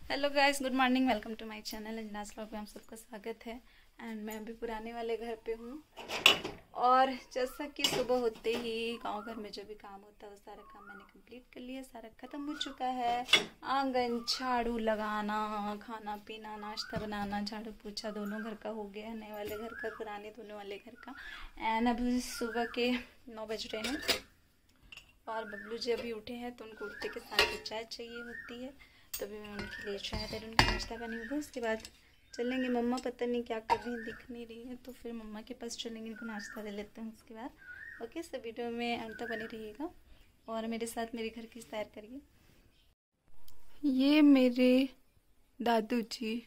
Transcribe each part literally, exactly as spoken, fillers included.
Hello guys, good morning. Welcome to my channel Anjana's vlog में आप सबका स्वागत है। एंड मैं अभी पुराने वाले घर पे हूँ और जैसा कि सुबह होते ही गांव घर में जो भी काम होता है वो सारा काम मैंने कंप्लीट कर लिया। सारा ख़त्म हो चुका है। आंगन झाड़ू लगाना, खाना पीना, नाश्ता बनाना, झाड़ू पोछा दोनों घर का हो गया है, नए वाले घर का, पुराने दोनों वाले घर का। एंड अभी सुबह के नौ बज रहे हैं और बबलू जी अभी उठे हैं तो उनको उठते के साथ चाय चाहिए होती है, तभी मैं उनके लिए चाय दे रही हूँ। उनका नाश्ता बनी होगा, उसके बाद चलेंगे। मम्मा पता नहीं क्या कर रही हैं, दिख नहीं रही है, तो फिर मम्मा के पास चलेंगे, इनको नाश्ता दे लेते हैं उसके बाद। ओके, सब वीडियो में अंत तक बने रहिएगा और मेरे साथ मेरे घर की सैर करिए। ये मेरे दादू जी।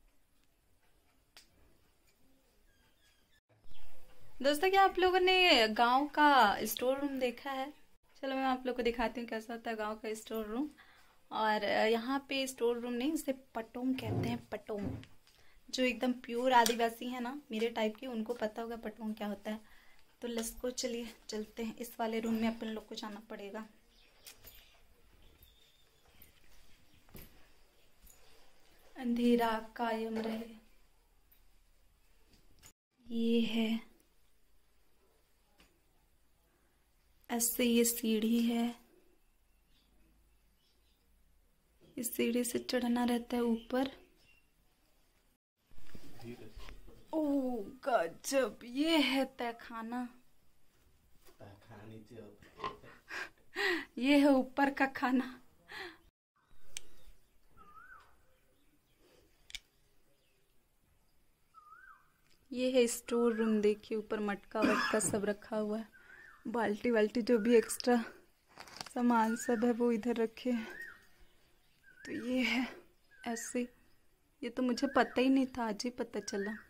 दोस्तों, क्या आप लोगों ने गांव का स्टोर रूम देखा है? चलो मैं आप लोग को दिखाती हूँ कैसा होता है गांव का स्टोर रूम। और यहाँ पे स्टोर रूम नहीं, उसे पटोम कहते हैं। पटोम जो एकदम प्योर आदिवासी है ना, मेरे टाइप की, उनको पता होगा पटोम क्या होता है। तो लेट्स को, चलिए चलते हैं। इस वाले रूम में अपन लोग को जाना पड़ेगा। अंधेरा कायम रहे। ये है, ऐसे ये सीढ़ी है, इस सीढ़ी से चढ़ना रहता है ऊपर। ओह गजब, ये है तहखाना। ये है ऊपर का खाना। ये है स्टोर रूम, देखिए ऊपर मटका वटका सब रखा हुआ है, बाल्टी वाल्टी जो भी एक्स्ट्रा सामान सब है वो इधर रखे हैं। तो ये है ऐसे, ये तो मुझे पता ही नहीं था, आज ही पता चला।